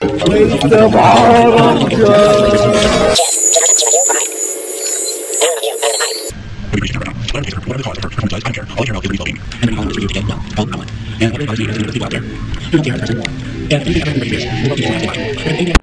Place the bottom gun. Whatever the cause of her performance was, I don't care. All I care about is Libby's well-being. And then all this video to get well, all I want. And whatever it is, you know, the people out there who don't care about that person. And anything ever anybody is, we'll love to do that. And anything